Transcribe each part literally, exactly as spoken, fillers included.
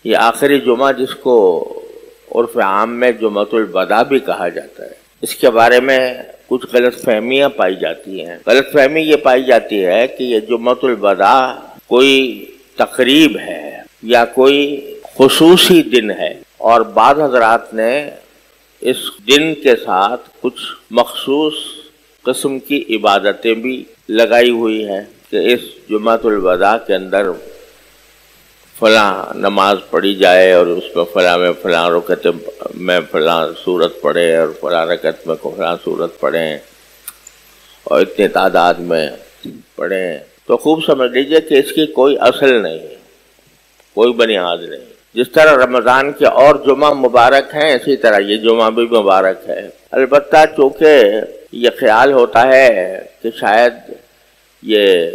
یہ آخری جمعہ جس کو عرف عام میں جمعۃ الوداع بھی کہا جاتا ہے، اس کے بارے میں کچھ غلط فہمیاں پائی جاتی ہیں۔ غلط فہمی یہ پائی جاتی ہے کہ یہ جمعۃ الوداع کوئی تقریب ہے یا کوئی خصوصی دن ہے، اور بعض حضرات نے اس دن کے ساتھ کچھ مخصوص قسم کی عبادتیں بھی لگائی ہوئی ہیں کہ اس جمعۃ الوداع کے اندر فلاں نماز پڑھی جائے اور اس میں فلاں میں فلاں رکعت میں فلاں سورت پڑھے اور فلاں رکعت میں فلاں سورت پڑھیں اور اتنے تعداد میں پڑھیں، تو خوب سمجھ لیجئے کہ اس کی کوئی اصل نہیں، کوئی بنیاد نہیں۔ جس طرح رمضان کے اور جمعہ مبارک ہیں، اسی طرح یہ جمعہ بھی مبارک ہے۔ البتہ چونکہ یہ خیال ہوتا ہے کہ شاید یہ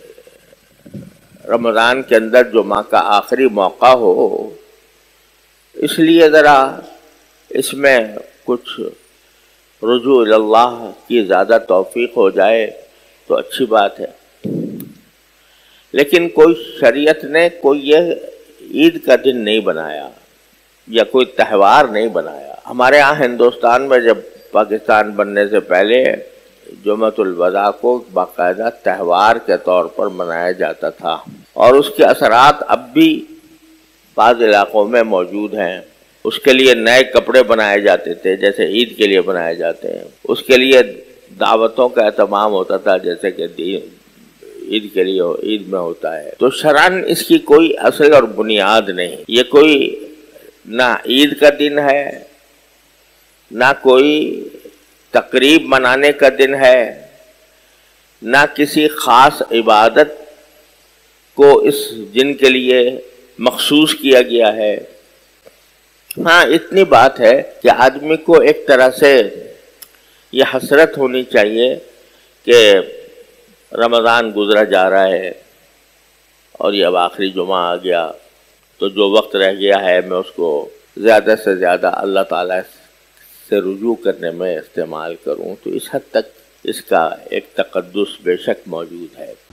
رمضان کے اندر جمعہ کا آخری موقع ہو، اس لیے ذرا اس میں کچھ رجوع اللہ کی زیادہ توفیق ہو جائے تو اچھی بات ہے، لیکن کوئی شریعت نے کوئی یہ عید کا دن نہیں بنایا یا کوئی تہوار نہیں بنایا۔ ہمارے ہاں ہندوستان میں جب پاکستان بننے سے پہلے جمعۃ الوداع کو باقاعدہ تہوار کے طور پر منایا جاتا تھا، اور اس کے اثرات اب بھی بعض علاقوں میں موجود ہیں۔ اس کے لیے نئے کپڑے بنائے جاتے تھے جیسے عید کے لیے بنائے جاتے ہیں، اس کے لیے دعوتوں کا اہتمام ہوتا تھا جیسے کہ عید کے لیے عید میں ہوتا ہے۔ تو شرعاً اس کی کوئی اصل اور بنیاد نہیں، یہ کوئی نہ عید کا دن ہے، نہ کوئی تقریب منانے کا دن ہے، نہ کسی خاص عبادت کو اس دن کے لیے مخصوص کیا گیا ہے۔ ہاں اتنی بات ہے کہ آدمی کو ایک طرح سے یہ حسرت ہونی چاہیے کہ رمضان گزرا جا رہا ہے اور یہ اب آخری جمعہ آ گیا، تو جو وقت رہ گیا ہے میں اس کو زیادہ سے زیادہ اللہ تعالیٰ سے رجوع کرنے میں استعمال کروں۔ تو اس حد تک اس کا ایک تقدس بے شک موجود ہے۔